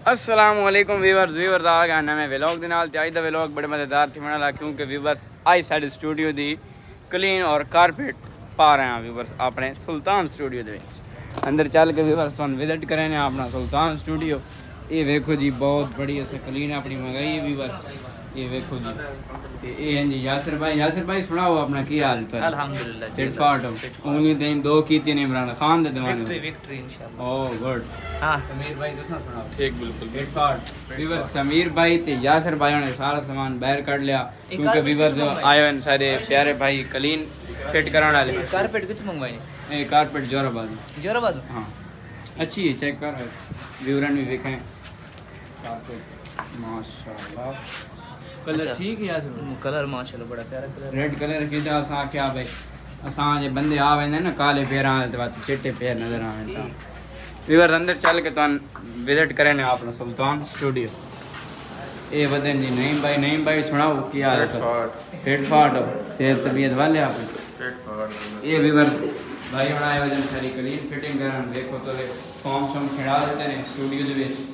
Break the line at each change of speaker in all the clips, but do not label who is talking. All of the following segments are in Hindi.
अस्सलामुअलैकुम व्यूअर्स आ गया नवे व्लॉग दे नाल ते अज दा व्लॉग बड़े मज़ेदार थी बना क्योंकि viewers I side studio the clean और कारपेट पा रहे हैं व्यूअर्स अपने सुल्तान स्टूडियो दे विच अंदर चल के व्यूअर्स तुहानू विजिट करें अपना सुल्तान स्टूडियो। ये वेखो जी बहुत बड़ी असें क्लीन अपनी मंगाई है व्यूअर्स। ये वेखो जी ये हैं जी यासिर भाई सुनाओ अपना की हाल है?
अल्हम्दुलिल्लाह
चिटफाट उंगली तेन दो कीती ने इमरान खान दे दीवाने
विक्ट्री इंशाल्लाह।
Oh good.
हां
समीर भाई तुसा सुनाओ?
ठीक बिल्कुल
चिटफाट व्यूअर्स समीर भाई ते यासिर भाई ने सारा सामान बाहर काट लिया क्योंकि व्यूअर्स आए हैं सारे प्यारे भाई क्लीन फिट कराने वाले।
कारपेट कित मंगवाई?
ए कारपेट जोराबाद। हां अच्छी है चेक कर विवरण भी देखें कारपेट माशाल्लाह कलर ठीक है यार
कलर माशाल्लाह बड़ा प्यारा कलर
रेड कलर की तो असा क्या भाई असा जे बंदे आ वेंदे ना काले पैर आने ते बात चिट्टे पैर नजर आवे ता व्यूअर अंदर चल के तुम विजिट करें अपना सुल्तान स्टूडियो। ए बदन जी नहीं भाई सुनाओ की हाल है? फिट फाट सेहत तबीयत वाले आप फिट फाट। ये व्यूअर भाई हुन आए वजन सारी क्लीन फिटिंग करन देखो तो फॉर्म शॉर्म खड़ा देते ने स्टूडियो दे विच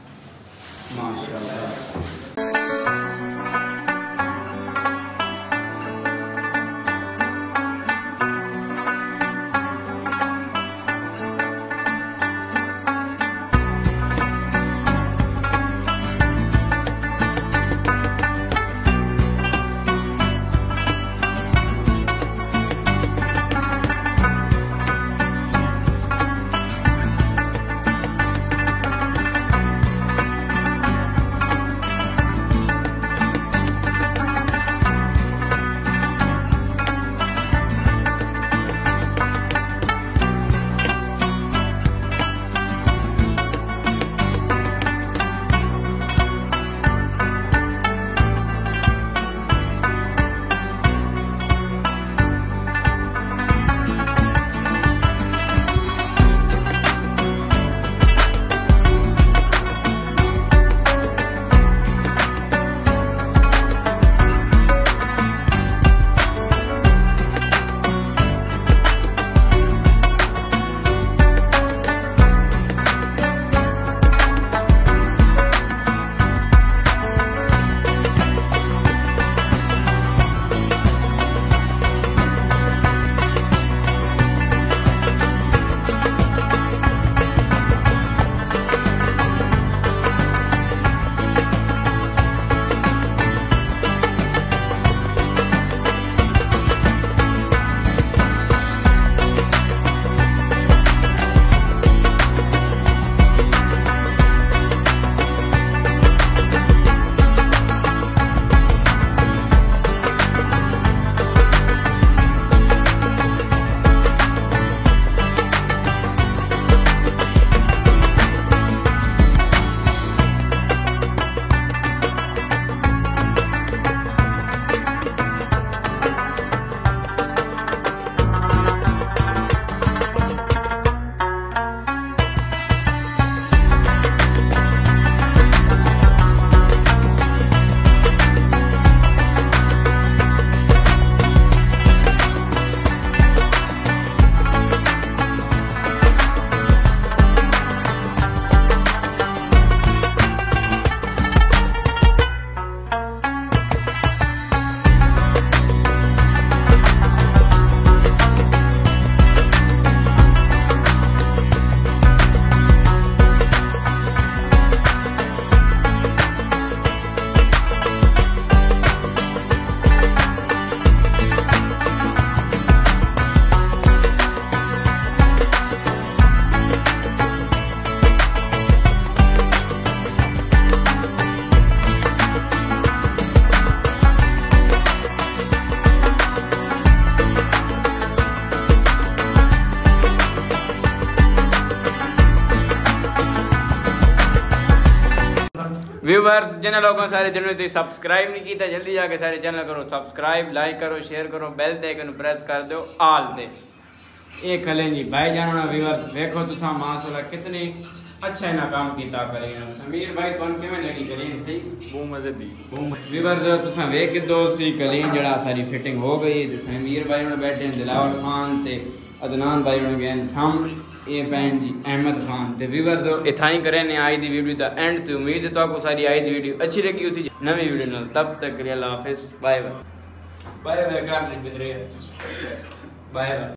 माशाल्लाह। व्यूवर्स जिन्हें लोगों सारे चैनल तो सब्सक्राइब नहीं किया जल्दी जाके सारे चैनल करो सब्सक्राइब लाइक करो शेयर करो बेल दे के प्रेस कर दो आल दे। ये खलें जी भाई जानो ना व्यूवर्स देखो तुसा माशाल्लाह कितनी अच्छा ना काम किया करें समीर भाई तुम किवें लगी करें सही बहुत मजे दी व्यूवर्स तुसा वेख के दो सी कलीन जड़ा सारी फिटिंग हो गई ते समीर भाई ने बैठे दिलावर खान ते अदनान भाई ने गए सामने ये भैन जी अहमद खान ते व्यूअर तो इतना ही करें ने आज दी वीडियो दा एंड ते उम्मीद है तो आपको सारी आज दी वीडियो अच्छी लगी उसी नवी वीडियो नाल तब तक के लिए अल्लाह हाफिज बाय बाय बाय बाय कर ले बाय बाय।